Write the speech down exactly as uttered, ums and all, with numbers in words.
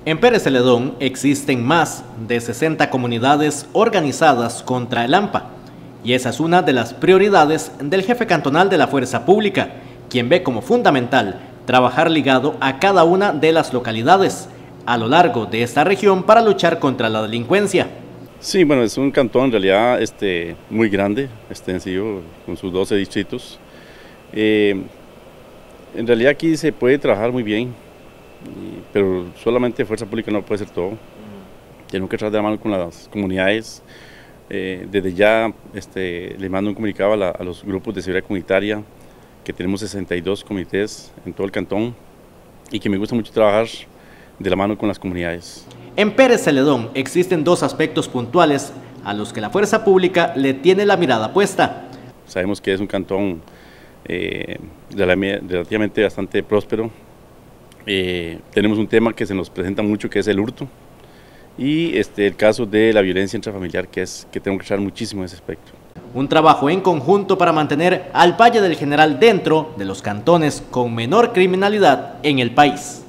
En Pérez Celedón existen más de sesenta comunidades organizadas contra el AMPA, y esa es una de las prioridades del jefe cantonal de la Fuerza Pública, quien ve como fundamental trabajar ligado a cada una de las localidades a lo largo de esta región para luchar contra la delincuencia. Sí, bueno, es un cantón en realidad este, muy grande, extensivo, con sus doce distritos. Eh, en realidad aquí se puede trabajar muy bien, y, pero solamente Fuerza Pública no puede ser todo. Tenemos que trabajar de la mano con las comunidades. Eh, desde ya este, le mando un comunicado a, la, a los grupos de seguridad comunitaria, que tenemos sesenta y dos comités en todo el cantón y que me gusta mucho trabajar de la mano con las comunidades. En Pérez Celedón existen dos aspectos puntuales a los que la Fuerza Pública le tiene la mirada puesta. Sabemos que es un cantón eh, relativamente bastante próspero. Eh, tenemos un tema que se nos presenta mucho, que es el hurto, y este, el caso de la violencia intrafamiliar, que es que tengo que echar muchísimo en ese aspecto. Un trabajo en conjunto para mantener al Valle del General dentro de los cantones con menor criminalidad en el país.